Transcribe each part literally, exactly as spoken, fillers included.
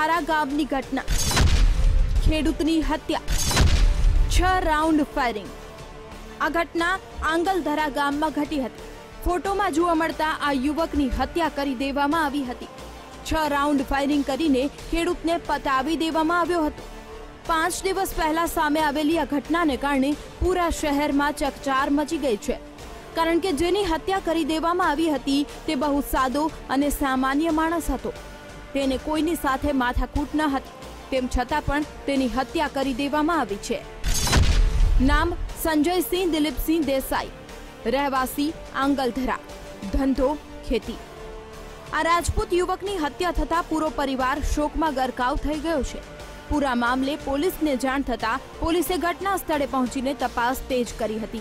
આંગલધારા ગામની ઘટના, ખેડૂતની હત્યા, છ રાઉન્ડ ફાયરિંગ। આ ઘટના આંગલધારા ગામમાં ઘટી હતી। ફોટોમાં જોવા મળતા આ યુવકની હત્યા કરી દેવામાં આવી હતી। છ રાઉન્ડ ફાયરિંગ કરીને ખેડૂતને પતાવી દેવામાં આવ્યો હતો। પાંચ દિવસ પહેલા સામે આવેલી આ ઘટનાને કારણે પૂરા શહેરમાં ચકચાર મચી ગઈ છે, કારણ કે જેની હત્યા કરી દેવામાં આવી હતી તે બહુ સાદો અને સામાન્ય માણસ હતો। તેને કોઈની સાથે માથાકૂટ ન હતી, તેમ છતાં પણ તેની હત્યા કરી દેવામાં આવી છે। નામ સંજયસિંહ દિલીપસિંહ દેસાઈ, રહેવાસી આંગલધરા, ધંધો ખેતી। આ રાજપૂત યુવકની હત્યા થતા પૂરો પરિવાર શોકમાં ગરકાવ થઈ ગયો છે। પૂરા મામલે પોલીસને જાણ થતા પોલીસે ઘટના સ્થળે પહોંચીને તપાસ તેજ કરી હતી।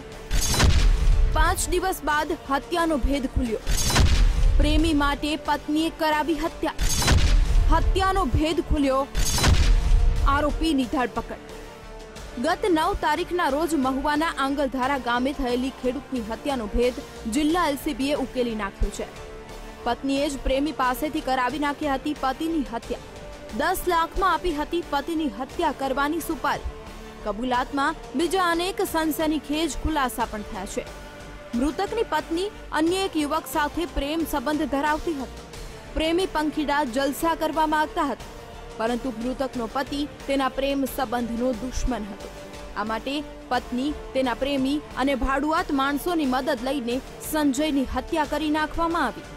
પાંચ દિવસ બાદ હત્યાનો ભેદ ખુલ્યો। પ્રેમી માટે પત્નીએ કરાવી હત્યા। હત્યાનો ભેદ ખુલ્યો, આરોપીની ધરપકડ। ગત નવ તારીખના રોજ મહુવાના આંગલધારા ગામે થયેલી ખેડૂતની હત્યાનો ભેદ જિલ્લા એલસીબીએ ઉકેલી નાખ્યો છે। પત્નીએ જ પ્રેમી પાસેથી કરાવી નાખી હતી પતિની હત્યા। દસ લાખમાં આપી હતી પતિની હત્યા કરવાની સુપારી। કબૂલાતમાં બીજા અનેક સનસનીખેજ ખુલાસા પણ થયા છે। મૃતકની પત્ની અન્ય એક યુવક સાથે પ્રેમ સંબંધ ધરાવતી હતી। પ્રેમી પંખીડા જલસા કરવા માંગતા હતા, પરંતુ મૃતકનો પતિ તેના પ્રેમ સંબંધનો દુશ્મન હતો। આ માટે પત્ની, તેના પ્રેમી અને ભાડુઆત માણસોની મદદ લઈને સંજયની હત્યા કરી નાખવામાં આવી।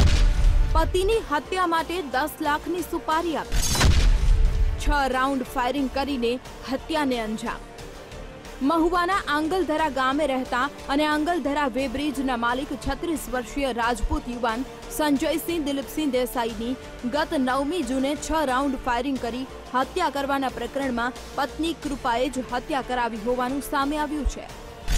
પતિની હત્યા માટે દસ લાખની સુપારી આપી। છ રાઉન્ડ ફાયરિંગ કરીને હત્યાને અંજામ। મહુવાના આંગલધરા ગામે રહેતા અને આંગલધરા વેબ્રિજના માલિક છત્રીસ વર્ષીય રાજપૂત યુવાન સંજયસિંહ દિલીપસિંહ દેસાઈની ગત નવમી જૂને છ રાઉન્ડ ફાયરિંગ કરી હત્યા કરવાના પ્રકરણમાં પત્ની કૃપાએ જ હત્યા કરાવી હોવાનું સામે આવ્યું છે।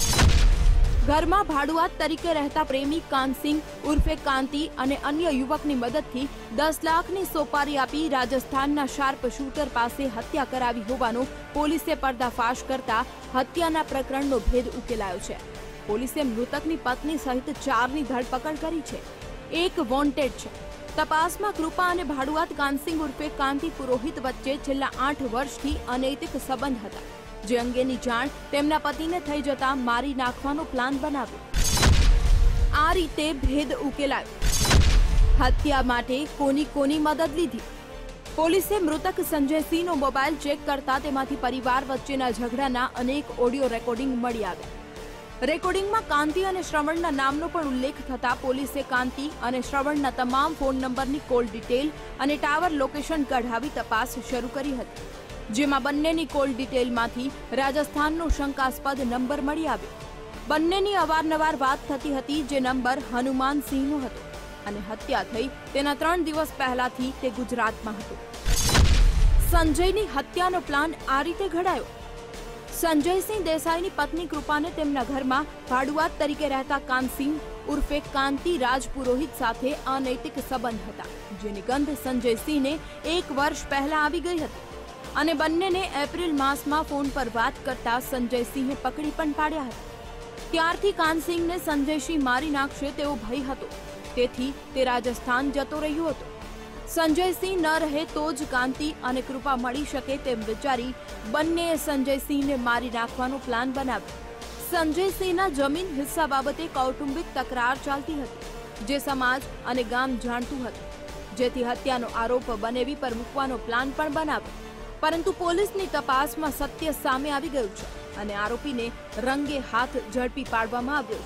ઘરમાં ભાડુઆત તરીકે રહેતા પ્રેમી કાનસિંહ ઉર્ફે કાંતિ અને અન્ય યુવકની મદદથી દસ લાખની સોપારી આપી રાજસ્થાનના શાર્પ શૂટર પાસે હત્યા કરાવી હોવાનો પોલીસે પર્દાફાશ કરતા હત્યાના પ્રકરણનો ભેદ ઉકેલાયો છે। પોલીસે મૃતકની પત્ની સહિત ચારની ધરપકડ કરી છે। એક વોન્ટેડ છે। તપાસમાં કૃપા અને ભાડુઆત કાનસિંહ ઉર્ફે કાંતિ પુરોહિત વચ્ચે છેલ્લા આઠ વર્ષથી અનૈતિક સંબંધ હતા, જે અંગેની જાણ તેમના પતિને થઈ જતા મારી નાખવાનો પ્લાન બનાવ્યો। આ રીતે ભેદ ઉકેલાયો। હત્યા માટે કોની કોની મદદ લીધી? પોલીસે મૃતક સંજયસિંહનો મોબાઈલ ચેક કરતા તેમાંથી પરિવાર વચ્ચેના ઝઘડાના અનેક ઓડિયો રેકોર્ડિંગ મળી આવ્યા। રેકોર્ડિંગમાં કાંતિ અને શ્રવણના નામનો પણ ઉલ્લેખ થતા પોલીસે કાંતિ અને શ્રવણના તમામ ફોન નંબરની કોલ ડિટેલ અને ટાવર લોકેશન કઢાવી તપાસ શરૂ કરી હતી, જેમાં બંનેની કોલ ડિટેલમાંથી રાજસ્થાનનો શંકાસ્પદ નંબર મળી આવ્યો। બંનેની અવારનવાર વાત થતી હતી, જે નંબર હનુમાન સિંહનો હતો અને હત્યા થઈ તેના ત્રણ દિવસ પહેલાથી તે ગુજરાતમાં હતો। સંજયની હત્યાનો પ્લાન આ રીતે ઘડાયો। સંજયસિંહ દેસાઈની પત્ની કૃપાને તેમના ઘરમાં ભાડુઆત તરીકે રહેતા કાનસિંહ ઉર્ફે કાંતિ રાજપુરોહિત સાથે અનૈતિક સંબંધ હતા, જેની ગંધ સંજયસિંહને એક વર્ષ પહેલા આવી ગઈ હતી અને બંનેને એપ્રિલ માસમાં ફોન પર વાત કરતા સંજયસિંહે પકડી પણ પાડ્યા હતા। ત્યારથી કાનસિંહને સંજયસિંહ મારી નાખશે તેવો ભય હતો, તેથી તે રાજસ્થાન જતો રહ્યો હતો। સંજયસિંહ ન રહે તો જ કાંતિ અને કૃપા મળી શકે તેમ વિચારી બંનેએ સંજયસિંહને મારી નાખવાનો પ્લાન બનાવ્યો। સંજયસિંહના જમીન હિસ્સા બાબતે કૌટુંબિક તકરાર ચાલતી હતી, જે સમાજ અને ગામ જાણતું હતું, જેથી હત્યાનો આરોપ બનેવી પર મૂકવાનો પ્લાન પણ બનાવ્યો। પરંતુ પોલીસની તપાસમાં સત્ય સામે આવી ગયું છે અને આરોપીને રંગે હાથ ઝડપી પાડવામાં આવ્યો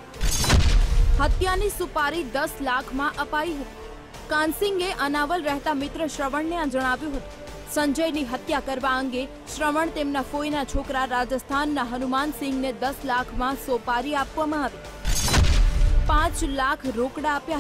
છે। હત્યાની સુપારી દસ લાખમાં અપાઈ હતી। કાનસિંગે અનાવલ રહેતા મિત્ર શ્રવણને આ જણાવ્યું હતું। સંજયની હત્યા કરવા અંગે શ્રવણ તેમના ફોઈના છોકરા રાજસ્થાનના હનુમાનસિંહને દસ લાખમાં સોપારી આપવામાં આવી। પાંચ લાખ રોકડા આપ્યા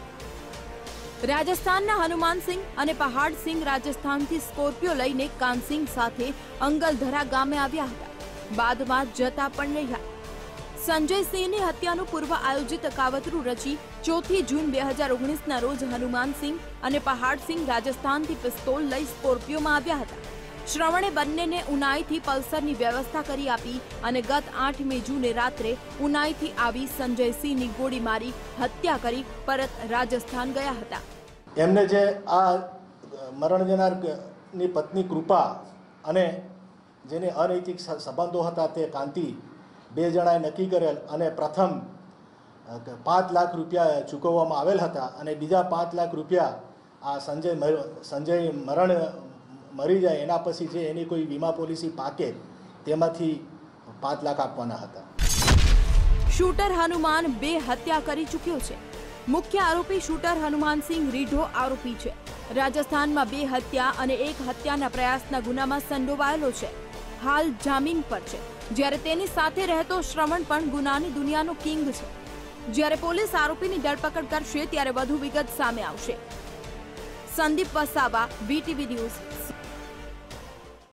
હતા। રાજસ્થાનના હનુમાનસિંહ અને પહાડસિંહ રાજસ્થાનથી સ્કોર્પિયો લઈને કાનસિંહ સાથે અંગલધરા ગામે આવ્યા હતા। બાદમાં જતા પણ રહ્યા। સંજયસિંહની હત્યાનું પૂર્વ આયોજિત કાવતરું રચી ચોથી જૂન બે હજાર ઓગણીસના રોજ હનુમાનસિંહ અને પહાડસિંહ રાજસ્થાનથી પિસ્તોલ લઈ સ્કોર્પિયોમાં આવ્યા હતા। શ્રવણે બંનેને ઉનાઈથી પલ્સરની વ્યવસ્થા કરી આપી અને ગત આઠમી જૂને રાત્રે ઉનાઈથી આવી સંજયસિંહની ગોળી મારી હત્યા કરી પરત રાજસ્થાન ગયા હતા। એમને જે આ મરણ જનારની પત્ની કૃપા અને જેને અનૈતિક સંબંધો હતા તે કાંતિ બે જણાએ નક્કી કરેલ અને પ્રથમ પાંચ લાખ રૂપિયા ચૂકવવામાં આવેલ હતા અને બીજા પાંચ લાખ રૂપિયા આ સંજય સંજય મરણ મરી જાય એના પછી જે એની કોઈ વીમા પોલિસી પાકે તેમાંથી પાંચ લાખ આપવાના હતા. શૂટર હનુમાન બે હત્યા કરી ચૂક્યો છે. મુખ્ય આરોપી શૂટર હનુમાનસિંહ રીઢો આરોપી છે. રાજસ્થાનમાં બે હત્યા અને એક હત્યાના પ્રયાસના ગુનામાં સંડોવાયેલો છે. હાલ જામીન પર છે, જ્યારે તેની સાથે રહેતો શ્રવણ પણ ગુનાની દુનિયાનો કિંગ છે. જ્યારે પોલીસ આરોપીની ધરપકડ કરશે ત્યારે વધુ વિગત સામે આવશે. Sandeep Vasava, VTV news.